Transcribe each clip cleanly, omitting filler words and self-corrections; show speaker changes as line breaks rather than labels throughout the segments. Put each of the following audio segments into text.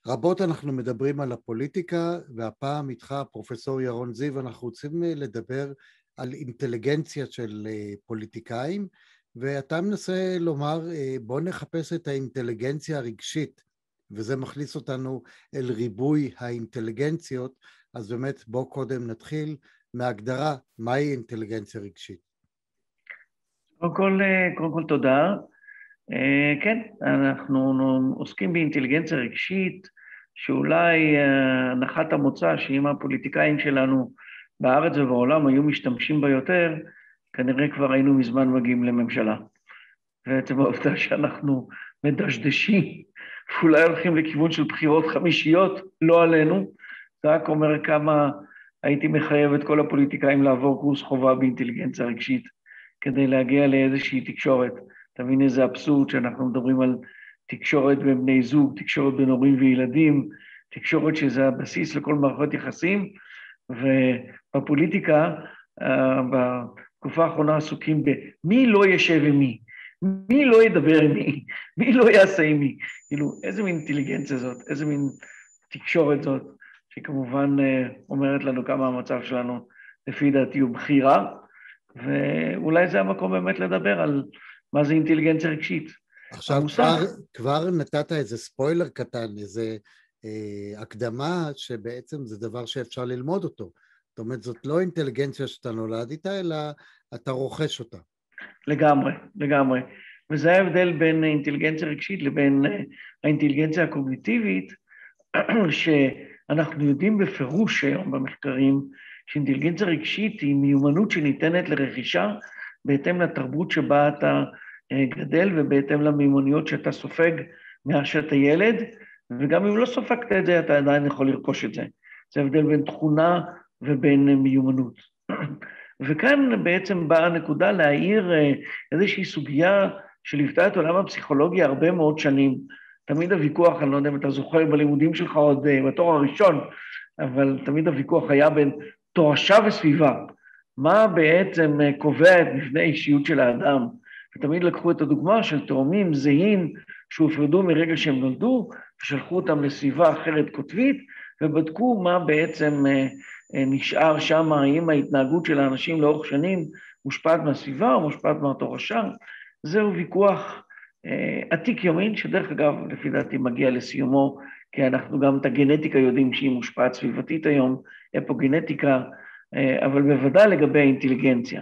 רבות אנחנו מדברים על הפוליטיקה, והפעם איתך, פרופסור ירון זיו, אנחנו רוצים לדבר על אינטליגנציה של פוליטיקאים, ואתה מנסה לומר, בוא נחפש את האינטליגנציה הרגשית, וזה מכניס אותנו אל ריבוי האינטליגנציות, אז באמת בוא קודם נתחיל מההגדרה, מהי אינטליגנציה רגשית?
קודם כל תודה. כן, אנחנו עוסקים באינטליגנציה רגשית, שאולי הנחת המוצא שאם הפוליטיקאים שלנו בארץ ובעולם היו משתמשים בה יותר, כנראה כבר היינו מזמן מגיעים לממשלה. בעצם העובדה שאנחנו מדשדשים, ואולי הולכים לכיוון של בחירות חמישיות, לא עלינו, זה רק אומר כמה הייתי מחייב את כל הפוליטיקאים לעבור קורס חובה באינטליגנציה רגשית, כדי להגיע לאיזושהי תקשורת. תבין איזה אבסורד שאנחנו מדברים על תקשורת בין בני זוג, תקשורת בין הורים וילדים, תקשורת שזה הבסיס לכל מערכות יחסים, ובפוליטיקה, בתקופה האחרונה עסוקים במי לא ישב עם מי, מי לא ידבר עם מי, מי לא יעשה עם מי. כאילו, איזה מין אינטליגנציה זאת, איזה מין תקשורת זאת, שכמובן אומרת לנו כמה המצב שלנו, לפי דעתי הוא בחירה, ואולי זה המקום באמת לדבר על מה זה אינטליגנציה רגשית.
עכשיו כבר נתת איזה ספוילר קטן, איזה הקדמה שבעצם זה דבר שאפשר ללמוד אותו. זאת אומרת, זאת לא אינטליגנציה שאתה נולד איתה, אלא אתה רוכש אותה.
לגמרי, לגמרי. וזה ההבדל בין אינטליגנציה רגשית לבין האינטליגנציה הקוגניטיבית, שאנחנו יודעים בפירוש היום במחקרים, שאינטליגנציה רגשית היא מיומנות שניתנת לרכישה, בהתאם לתרבות שבה אתה גדל, ובהתאם למיומנויות שאתה סופג מאז שאתה ילד, וגם אם לא סופגת את זה, אתה עדיין יכול לרכוש את זה. זה הבדל בין תכונה ובין מיומנות. וכאן בעצם באה הנקודה להעיר איזושהי סוגיה שליוותה את עולם הפסיכולוגיה הרבה מאוד שנים. תמיד הוויכוח, אני לא יודע אם אתה זוכר בלימודים שלך עוד בתואר הראשון, אבל תמיד הוויכוח היה בין תורשה וסביבה. מה בעצם קובע את מבנה האישיות של האדם? ותמיד לקחו את הדוגמה של תאומים זהים שהופרדו מרגע שהם נולדו, ושלחו אותם לסביבה אחרת קוטבית, ובדקו מה בעצם נשאר שם, האם ההתנהגות של האנשים לאורך שנים מושפעת מהסביבה או מושפעת מהתורשה. זהו ויכוח עתיק יומין, שדרך אגב, לפי דעתי מגיע לסיומו, כי אנחנו גם את הגנטיקה יודעים שהיא מושפעת סביבתית היום, אפוגנטיקה, אבל בוודאי לגבי האינטליגנציה.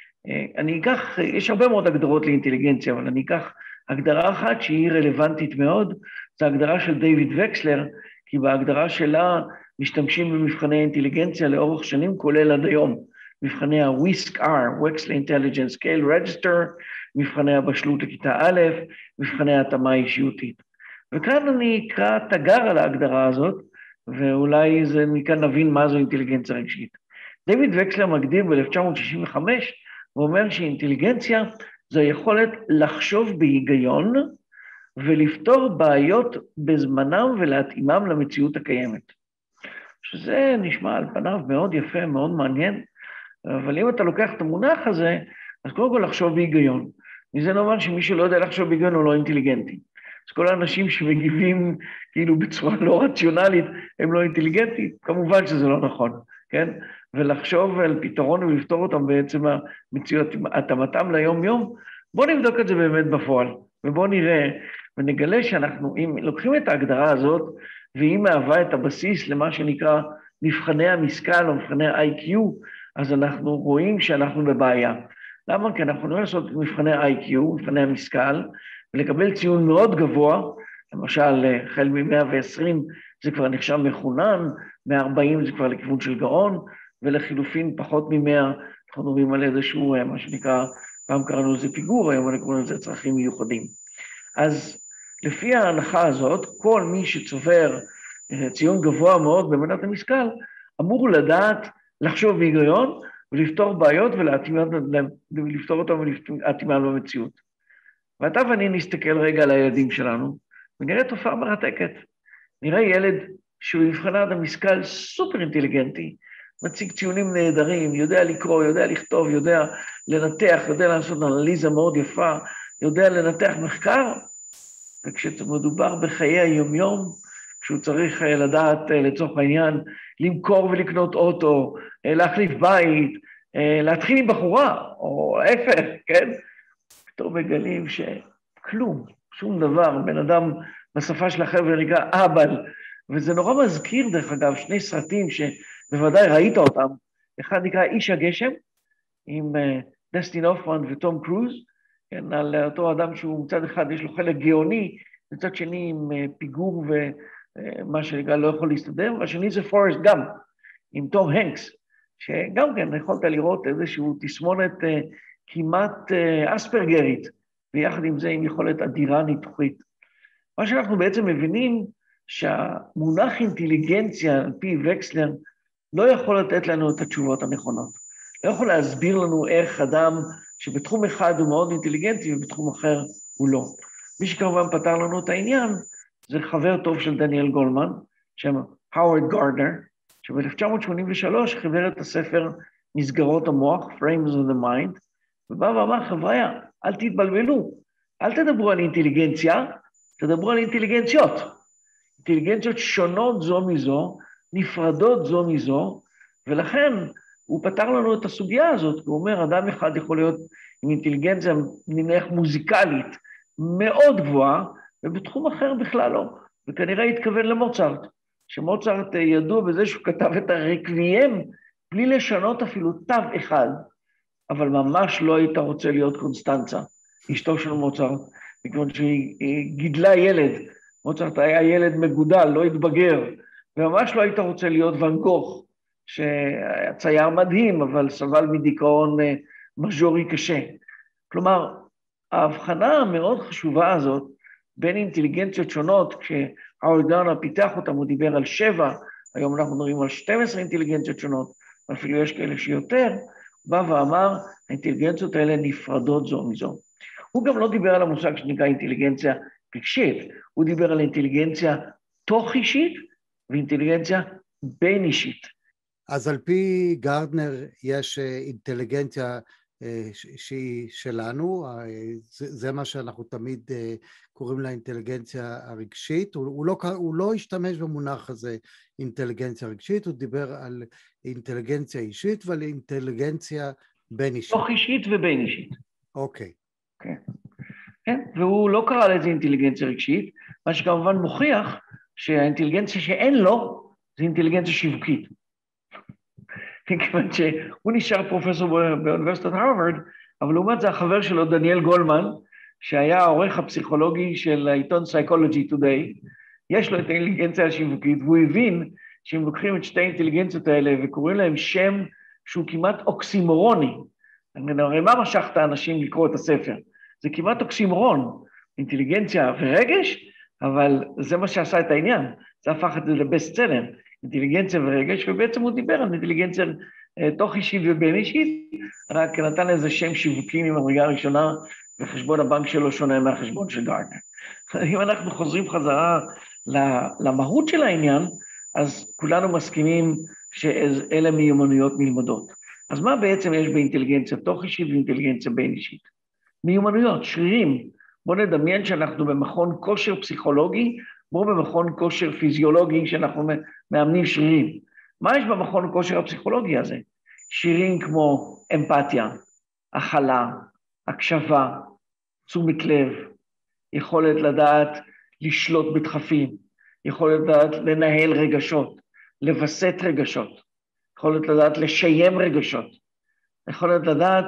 יש הרבה מאוד הגדרות לאינטליגנציה, אבל אני אקח הגדרה אחת שהיא רלוונטית מאוד, זו הגדרה של דיוויד וקסלר, כי בהגדרה שלה משתמשים במבחני אינטליגנציה לאורך שנים, כולל עד היום. מבחני ה-WISC-R, Wechsler Intelligence Scale Register, מבחני הבשלות לכיתה א', מבחני ההתאמה האישיותית. וכאן אני אקרא תגר על ההגדרה הזאת, ואולי מכאן נבין מה זו אינטליגנציה רגשית. דיוויד וקסלר מגדיר ב-1965, ואומר שאינטליגנציה זו יכולת לחשוב בהיגיון, ולפתור בעיות בזמנם ולהתאימם למציאות הקיימת. שזה נשמע על פניו מאוד יפה, מאוד מעניין, אבל אם אתה לוקח את המונח הזה, אז קודם כל לחשוב בהיגיון. מזה נאמר שמי שלא יודע לחשוב בהיגיון הוא לא אינטליגנטי. אז כל האנשים שמגיבים כאילו בצורה לא רציונלית, הם לא אינטליגנטים, כמובן שזה לא נכון, כן? ולחשוב על פתרון ולפתור אותם בעצם המציאות, התאמתם ליום יום, בואו נבדוק את זה באמת בפועל, ובואו נראה ונגלה שאנחנו, אם לוקחים את ההגדרה הזאת, והיא מהווה את הבסיס למה שנקרא מבחני המשכל או מבחני ה-IQ, אז אנחנו רואים שאנחנו בבעיה. למה? כי אנחנו יכולים לעשות מבחני ה-IQ, מבחני המשכל, ולקבל ציון מאוד גבוה, למשל, החל מ-120 זה כבר נחשב מחונן, 140 זה כבר לכיוון של גאון, ולחילופין פחות מ-100, אנחנו מדברים על איזשהו, מה שנקרא, פעם קראנו לזה פיגור, היום אנחנו קוראים לזה צרכים מיוחדים. אז לפי ההנחה הזאת, כל מי שצובר ציון גבוה מאוד במנת המשכל, אמור לדעת לחשוב בהיגיון, ולפתור בעיות ולפתור אותם ולהתאימם במציאות. ואתה ואני נסתכל רגע על הילדים שלנו, ונראה תופעה מרתקת. נראה ילד שהוא מבחינת המשכל סופר אינטליגנטי, מציג ציונים נהדרים, יודע לקרוא, יודע לכתוב, יודע לנתח, יודע לעשות אנליזה מאוד יפה, יודע לנתח מחקר, וכשמדובר בחיי היומיום, כשהוא צריך לדעת לצורך העניין, למכור ולקנות אוטו, להחליף בית, להתחיל עם בחורה, או ההפך, כן? פתאום מגלים שכלום, שום דבר, בן אדם בשפה של החבר'ה נקרא אבל, וזה נורא מזכיר דרך אגב, שני סרטים שבוודאי ראית אותם, אחד נקרא איש הגשם, עם דסטין הופמן וטום קרוז, כן, על אותו אדם שהוא מצד אחד יש לו חלק גאוני, מצד שני עם פיגור ומה שנקרא לא יכול להסתדר, והשני זה פורסט גאמפ, עם תום הנקס, שגם כן יכולת לראות איזשהו תסמונת כמעט אספרגרית, ויחד עם זה עם יכולת אדירה ניתוחית. מה שאנחנו בעצם מבינים, שהמונח אינטליגנציה על פי וקסלר, לא יכול לתת לנו את התשובות הנכונות. לא יכול להסביר לנו איך אדם שבתחום אחד הוא מאוד אינטליגנטי ובתחום אחר הוא לא. מי שכמובן פתר לנו את העניין, זה חבר טוב של דניאל גולמן, שם האוורד גארדנר, שב-1983 חיבר את הספר מסגרות המוח, Frames of the Mind, ובא ואמר, חבריה, אל תתבלבלו, אל תדברו על אינטליגנציה, תדברו על אינטליגנציות. אינטליגנציות שונות זו מזו, נפרדות זו מזו, ולכן הוא פתר לנו את הסוגיה הזאת, הוא אומר, אדם אחד יכול להיות עם אינטליגנציה נניח מוזיקלית מאוד גבוהה, ובתחום אחר בכלל לא, וכנראה התכוון למוצרט, שמוצרט ידוע בזה שהוא כתב את הרקוויאם, בלי לשנות אפילו תו אחד, אבל ממש לא היית רוצה להיות קונסטנצה, אשתו של מוצרט, מכיוון שהיא גידלה ילד, מוצרט היה ילד מגודל, לא התבגר, וממש לא היית רוצה להיות ואן גוך, שהיה צייר מדהים, אבל סבל מדיכאון מז'ורי קשה. כלומר, ההבחנה המאוד חשובה הזאת, בין אינטליגנציות שונות, כשהאוורד גארדנר פיתח אותם, הוא דיבר על 7, היום אנחנו מדברים על 12 אינטליגנציות שונות, אפילו יש כאלה שיותר, הוא בא ואמר, האינטליגנציות האלה נפרדות זו מזו. הוא גם לא דיבר על המושג שנקרא אינטליגנציה רגשית, הוא דיבר על אינטליגנציה תוך אישית, ואינטליגנציה בין אישית.
אז על פי גארדנר יש אינטליגנציה שהיא שלנו, זה מה שאנחנו תמיד קוראים לה אינטליגנציה הרגשית, הוא לא השתמש במונח הזה אינטליגנציה רגשית, הוא דיבר על אינטליגנציה אישית ועל אינטליגנציה בין אישית.
תוך אישית ובין אישית.
אוקיי.
כן. כן, והוא לא קרא לזה אינטליגנציה רגשית, מה שכמובן מוכיח שהאינטליגנציה שאין לו זה אינטליגנציה שיווקית. כיוון שהוא נשאר פרופסור באוניברסיטת הרווארד, אבל לעומת זה החבר שלו, דניאל גולמן, שהיה העורך הפסיכולוגי של העיתון Psychology Today, יש לו את האינטליגנציה השיווקית, והוא הבין שהם לוקחים את שתי האינטליגנציות האלה וקוראים להם שם שהוא כמעט אוקסימורוני. הרי מה משך את האנשים לקרוא את הספר? זה כמעט אוקסימורון, אינטליגנציה ורגש, אבל זה מה שעשה את העניין, זה הפך את זה לבסט סלר. אינטליגנציה ורגש, ובעצם הוא דיבר על אינטליגנציה תוך אישית ובין אישית, רק נתן איזה שם שיווקי ממדרגה הראשונה, וחשבון הבנק שלו שונה מהחשבון של גארדנר. אם אנחנו חוזרים חזרה למהות של העניין, אז כולנו מסכימים שאלה מיומנויות נלמדות. אז מה בעצם יש באינטליגנציה תוך אישית ואינטליגנציה בין אישית? מיומנויות, שרירים. בואו נדמיין שאנחנו במכון כושר פסיכולוגי, כמו במכון כושר פיזיולוגי שאנחנו מאמנים שרירים. מה יש במכון כושר הפסיכולוגי הזה? שרירים כמו אמפתיה, הכלה, הקשבה, תשומת לב, יכולת לדעת לשלוט בדחפים, יכולת לדעת לנהל רגשות, לבסט רגשות, יכולת לדעת לשיים רגשות, יכולת לדעת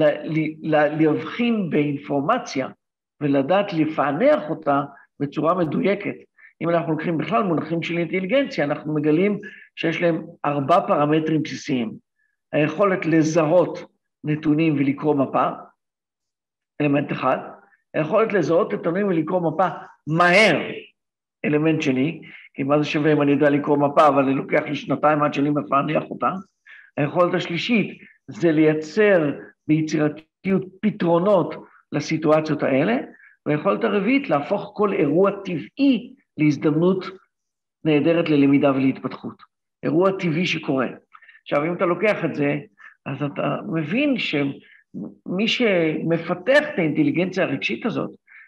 להבחין באינפורמציה ולדעת לפענח אותה בצורה מדויקת. אם אנחנו לוקחים בכלל מונחים של אינטליגנציה, אנחנו מגלים שיש להם 4 פרמטרים בסיסיים. היכולת לזהות נתונים ולקרוא מפה, אלמנט אחד. היכולת לזהות נתונים ולקרוא מפה מהר, אלמנט שני, כי מה זה שווה אם אני יודע לקרוא מפה, אבל אני לוקח לי 2 עד שאני מפענח אותה. היכולת השלישית זה לייצר ביצירתיות פתרונות לסיטואציות האלה, והיכולת הרביעית להפוך כל אירוע טבעי להזדמנות נהדרת ללמידה ולהתפתחות. אירוע טבעי שקורה. עכשיו, אם אתה לוקח את זה, אז אתה מבין שמי שמפתח את האינטליגנציה הרגשית הזאת,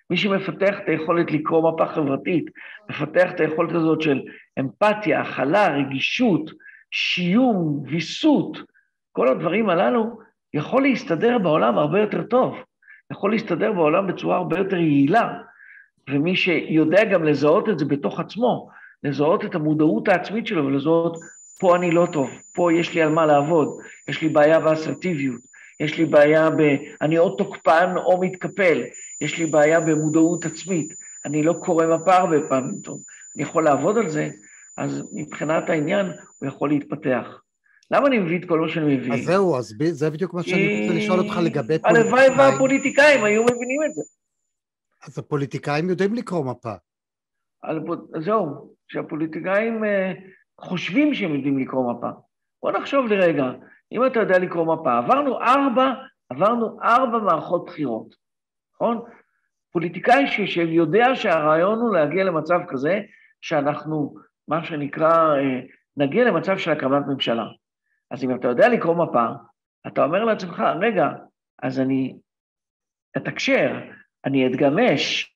מי שמפתח את היכולת לקרוא מפה חברתית, מפתח את היכולת הזאת של אמפתיה, הכלה, רגישות, שיום, ויסות, כל הדברים הללו, יכול להסתדר בעולם הרבה יותר טוב, יכול להסתדר בעולם בצורה הרבה יותר יעילה, ומי שיודע גם לזהות את זה בתוך עצמו, לזהות את המודעות העצמית שלו, ולזהות, פה אני לא טוב, פה יש לי על מה לעבוד, יש לי בעיה באסרטיביות, יש לי בעיה אני או תוקפן או מתקפל, יש לי בעיה במודעות עצמית, אני לא קורא מפה הרבה פעמים טוב, אני יכול לעבוד על זה, אז מבחינת העניין הוא יכול להתפתח. למה אני מביא את כל מה שאני מביא?
אז זהו, אז זה בדיוק מה שאני רוצה לשאול אותך לגבי
הלוואי והפוליטיקאים היו מבינים את זה.
אז הפוליטיקאים יודעים לקרוא מפה.
זהו, שהפוליטיקאים חושבים שהם יודעים לקרוא מפה. בוא נחשוב לרגע, אם אתה יודע לקרוא מפה, עברנו ארבע מערכות בחירות, נכון? פוליטיקאי שיודע שהרעיון הוא להגיע למצב כזה, שאנחנו, מה שנקרא, נגיע למצב של הקמת ממשלה. אז אם אתה יודע לקרוא מפה, אתה אומר לעצמך, רגע, אז אני אתקשר, אני אתגמש.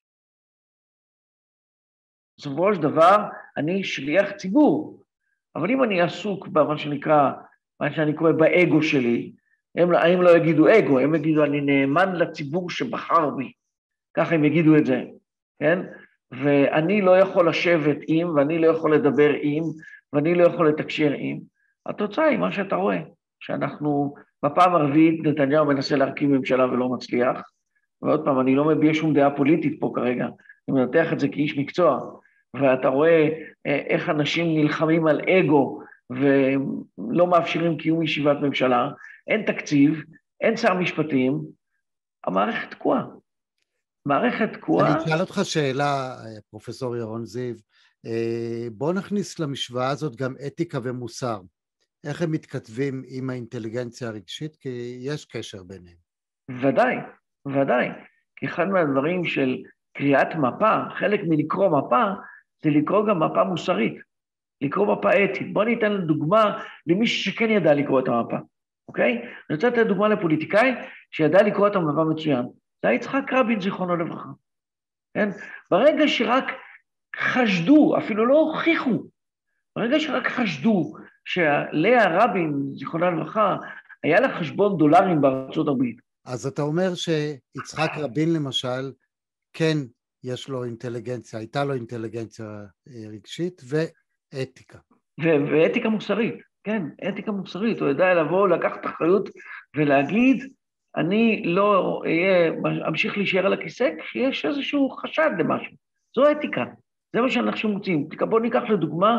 בסופו של דבר, אני שליח ציבור. אבל אם אני עסוק במה שנקרא, מה שאני קורא באגו שלי, הם לא יגידו אגו, הם יגידו, אני נאמן לציבור שבחר בי. ככה הם יגידו את זה, כן? ואני לא יכול לשבת עם, ואני לא יכול לדבר עם, ואני לא יכול לתקשר עם. התוצאה היא מה שאתה רואה, שאנחנו, בפעם הרביעית נתניהו מנסה להרכיב ממשלה ולא מצליח, ועוד פעם, אני לא מביע שום דעה פוליטית פה כרגע, אני מנתח את זה כאיש מקצוע, ואתה רואה איך אנשים נלחמים על אגו, ולא מאפשרים קיום ישיבת ממשלה, אין תקציב, אין שר משפטים, המערכת תקועה. מערכת תקועה.
אני אשאל אותך שאלה, פרופסור ירון זיו, בוא נכניס למשוואה הזאת גם אתיקה ומוסר. איך הם מתכתבים עם האינטליגנציה הרגשית? כי יש קשר ביניהם.
ודאי, ודאי. כי אחד מהדברים של קריאת מפה, חלק מלקרוא מפה, זה לקרוא גם מפה מוסרית, לקרוא מפה אתית. בוא ניתן לדוגמה למישהו שכן ידע לקרוא את המפה, אוקיי? אני רוצה לתת דוגמה לפוליטיקאי שידע לקרוא את המפה מצוין. זה יצחק רבין, זיכרונו לברכה. כן? ברגע שרק חשדו, אפילו לא הוכיחו, ברגע שרק חשדו שלאה רבין, זיכרונה לברכה, היה לה חשבון דולרים בארצות הברית.
אז אתה אומר שיצחק רבין למשל, כן יש לו אינטליגנציה, הייתה לו אינטליגנציה רגשית ואתיקה.
ואתיקה מוסרית, כן, אתיקה מוסרית. הוא ידע לבוא, לקחת אחריות ולהגיד, אני לא אמשיך להישאר על הכיסא, כשיש איזשהו חשד למשהו. זו אתיקה, זה מה שאנחנו מוצאים. בוא ניקח לדוגמה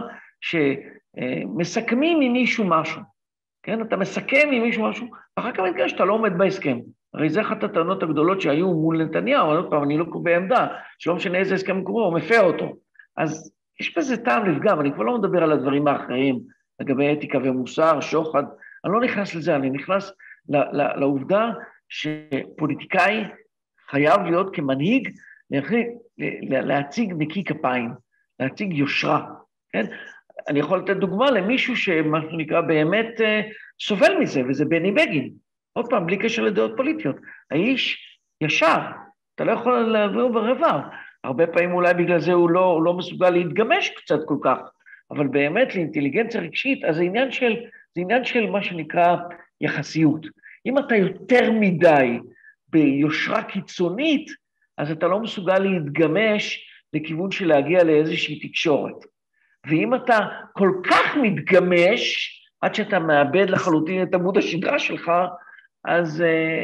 שמסכמים עם מישהו משהו, כן? אתה מסכם עם מישהו משהו, אחר כך מתגלה שאתה לא עומד בהסכם. הרי זה אחת הטענות הגדולות שהיו מול נתניהו, עוד פעם, אני לא קובע עמדה, שלא משנה איזה הסכם קורה, הוא מפר אותו. אז יש בזה טעם לפגם, אני כבר לא מדבר על הדברים האחרים, לגבי אתיקה ומוסר, שוחד, אני לא נכנס לזה, אני נכנס לעובדה שפוליטיקאי חייב להיות כמנהיג, להציג נקי כפיים, להציג יושרה, כן? אני יכול לתת דוגמה למישהו שמה שנקרא באמת סובל מזה, וזה בני בגין. עוד פעם, בלי קשר לדעות פוליטיות. האיש ישר, אתה לא יכול להעביר ברבב. הרבה פעמים אולי בגלל זה הוא לא מסוגל להתגמש קצת כל כך, אבל באמת לאינטליגנציה רגשית, אז זה עניין של מה שנקרא יחסיות. אם אתה יותר מדי ביושרה קיצונית, אז אתה לא מסוגל להתגמש לכיוון של להגיע לאיזושהי תקשורת. ואם אתה כל כך מתגמש, עד שאתה מאבד לחלוטין את עמוד השדרה שלך, אז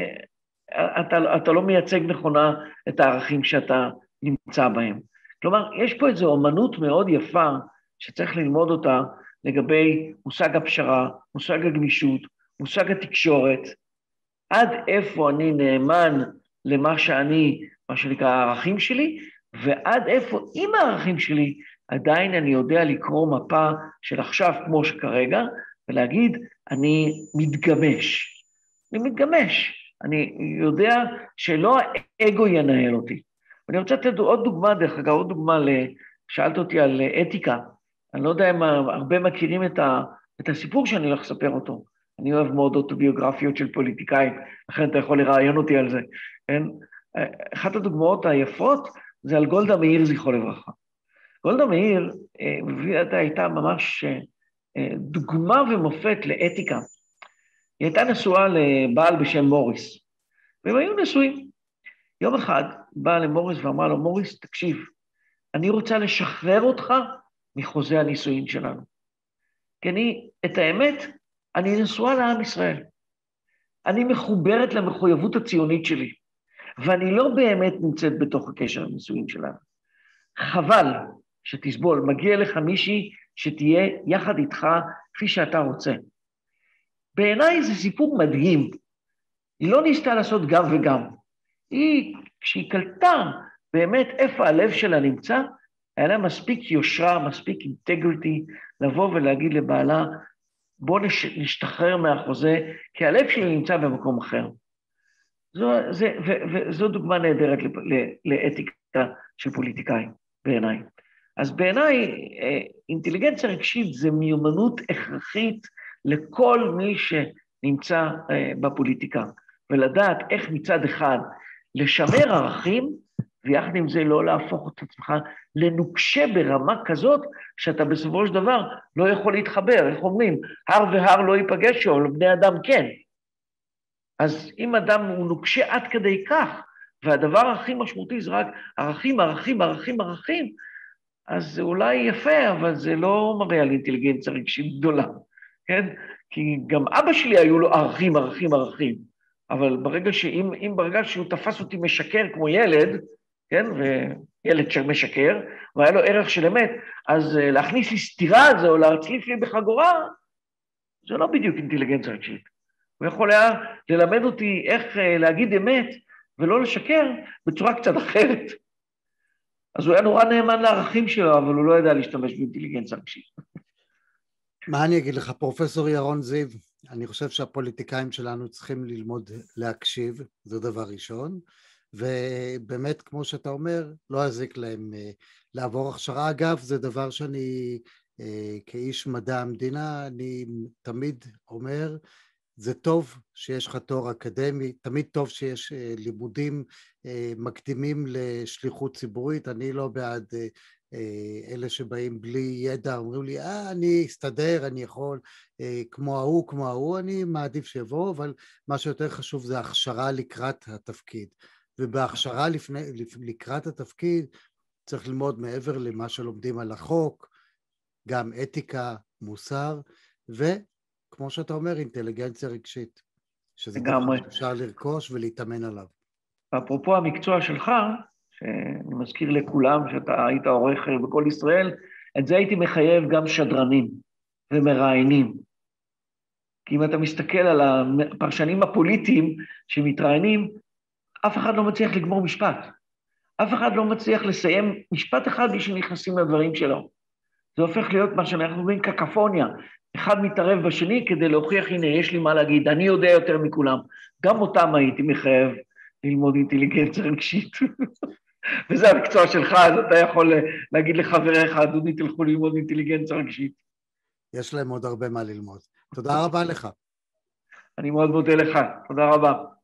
אתה לא מייצג נכונה את הערכים שאתה נמצא בהם. כלומר, יש פה איזו אומנות מאוד יפה, שצריך ללמוד אותה לגבי מושג הפשרה, מושג הגמישות, מושג התקשורת, עד איפה אני נאמן למה שאני, מה שנקרא הערכים שלי, ועד איפה עם הערכים שלי, עדיין אני יודע לקרוא מפה של עכשיו כמו שכרגע, ולהגיד, אני מתגמש. אני מתגמש. אני יודע שלא האגו ינהל אותי. ואני רוצה לתת עוד דוגמה, דרך אגב, עוד דוגמה, שאלת אותי על אתיקה. אני לא יודע אם הרבה מכירים את הסיפור שאני הולך לספר אותו. אני אוהב מאוד אוטוביוגרפיות של פוליטיקאים, לכן אתה יכול לראיין אותי על זה. כן? אחת הדוגמאות היפות זה על גולדה מאיר, זכרו לברכה. גולדה מאיר הייתה ממש דוגמה ומופת לאתיקה. היא הייתה נשואה לבעל בשם מוריס, והם היו נשואים. יום אחד באה למוריס ואמרה לו, מוריס, תקשיב, אני רוצה לשחרר אותך מחוזה הנישואים שלנו. כי את האמת, אני נשואה לעם ישראל. אני מחוברת למחויבות הציונית שלי, ואני לא באמת נמצאת בתוך הקשר הנישואים שלנו. חבל שתסבול, מגיע לך מישהי שתהיה יחד איתך כפי שאתה רוצה. בעיניי זה סיפור מדהים. היא לא ניסתה לעשות גם וגם. כשהיא קלטה באמת איפה הלב שלה נמצא, היה לה מספיק יושרה, מספיק אינטגריטי, לבוא ולהגיד לבעלה, בוא נשתחרר מהחוזה, כי הלב שלי נמצא במקום אחר. וזו דוגמה נהדרת לאתיקה של פוליטיקאים, בעיניי. אז בעיניי, אינטליגנציה רגשית זה מיומנות הכרחית לכל מי שנמצא בפוליטיקה, ולדעת איך מצד אחד לשמר ערכים, ויחד עם זה לא להפוך את עצמך לנוקשה ברמה כזאת, שאתה בסופו של דבר לא יכול להתחבר. איך אומרים? הר והר לא ייפגש, אבל בני אדם כן. אז אם אדם הוא נוקשה עד כדי כך, והדבר הכי משמעותי זה רק ערכים, ערכים, ערכים, ערכים, אז זה אולי יפה, אבל זה לא מראה על אינטליגנציה רגשית גדולה, כן? כי גם אבא שלי היו לו ערכים, ערכים, ערכים, אבל ברגע שהוא תפס אותי משקר כמו ילד, כן? וילד שמשקר, והיה לו ערך של אמת, אז להכניס לי סתירה על זה, או להצליף לי בחגורה, זה לא בדיוק אינטליגנציה רגשית. הוא יכול היה ללמד אותי איך להגיד אמת, ולא לשקר בצורה קצת אחרת. אז הוא היה נורא נאמן לערכים שלו, אבל הוא לא ידע להשתמש באינטליגנציה רגשית.
מה אני אגיד לך, פרופסור ירון זיו, אני חושב שהפוליטיקאים שלנו צריכים ללמוד להקשיב, זה דבר ראשון, ובאמת, כמו שאתה אומר, לא יזיק להם לעבור הכשרה. אגב, זה דבר שאני, כאיש מדע המדינה, אני תמיד אומר, זה טוב שיש לך תואר אקדמי, תמיד טוב שיש לימודים מקדימים לשליחות ציבורית. אני לא בעד אלה שבאים בלי ידע, אומרים לי, אני אסתדר, אני יכול, כמו ההוא, אני מעדיף שיבוא, אבל מה שיותר חשוב זה הכשרה לקראת התפקיד. ובהכשרה לקראת התפקיד צריך ללמוד מעבר למה שלומדים על החוק, גם אתיקה, מוסר, וכמו שאתה אומר, אינטליגנציה רגשית, שזה דבר שאפשר לרכוש ולהתאמן עליו.
אפרופו המקצוע שלך, שאני מזכיר לכולם שאתה היית עורך בכל ישראל, את זה הייתי מחייב גם שדרנים ומראיינים. כי אם אתה מסתכל על הפרשנים הפוליטיים שמתראיינים, אף אחד לא מצליח לגמור משפט. אף אחד לא מצליח לסיים משפט אחד בלי שנכנסים לדברים שלו. זה הופך להיות מה שאנחנו רואים קקפוניה. אחד מתערב בשני כדי להוכיח, הנה, יש לי מה להגיד, אני יודע יותר מכולם. גם אותם הייתי מחייב ללמוד אינטליגנציה רגשית. וזה המקצוע שלך, אז אתה יכול להגיד לחבריך, דודי, תלכו ללמוד אינטליגנציה רגשית.
יש להם עוד הרבה מה ללמוד. תודה רבה לך.
אני מאוד מודה לך. תודה רבה.